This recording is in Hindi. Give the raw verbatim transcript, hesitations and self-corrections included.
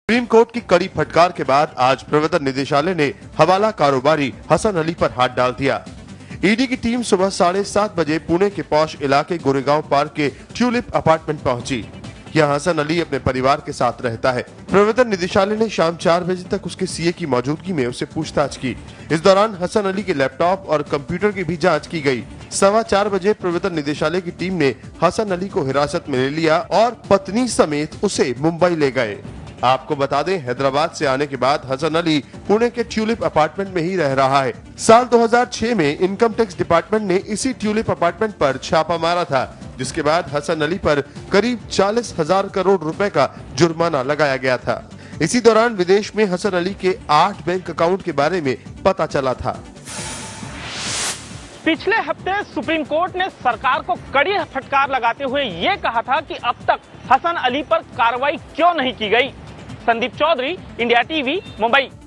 सुप्रीम कोर्ट की कड़ी फटकार के बाद आज प्रवर्तन निदेशालय ने हवाला कारोबारी हसन अली पर हाथ डाल दिया। ईडी की टीम सुबह साढ़े सात बजे पुणे के पॉश इलाके गोरेगांव पार्क के ट्यूलिप अपार्टमेंट पहुंची। यहां हसन अली अपने परिवार के साथ रहता है। प्रवर्तन निदेशालय ने शाम चार बजे तक उसके सीए की मौजूदगी में उससे पूछताछ की। इस दौरान हसन अली के लैपटॉप और कंप्यूटर की भी जांच की गई। सवा चार बजे प्रवर्तन निदेशालय की टीम ने हसन अली को हिरासत में ले लिया और पत्नी समेत उसे मुंबई ले गए। आपको बता दें, हैदराबाद से आने के बाद हसन अली पुणे के ट्यूलिप अपार्टमेंट में ही रह रहा है। साल दो हज़ार छह में इनकम टैक्स डिपार्टमेंट ने इसी ट्यूलिप अपार्टमेंट पर छापा मारा था, जिसके बाद हसन अली पर करीब चालीस हजार करोड़ रुपए का जुर्माना लगाया गया था। इसी दौरान विदेश में हसन अली के आठ बैंक अकाउंट के बारे में पता चला था। पिछले हफ्ते सुप्रीम कोर्ट ने सरकार को कड़ी फटकार लगाते हुए ये कहा था कि अब तक हसन अली पर कार्रवाई क्यों नहीं की गई। Sandeep Chaudhary, India TV, Mumbai.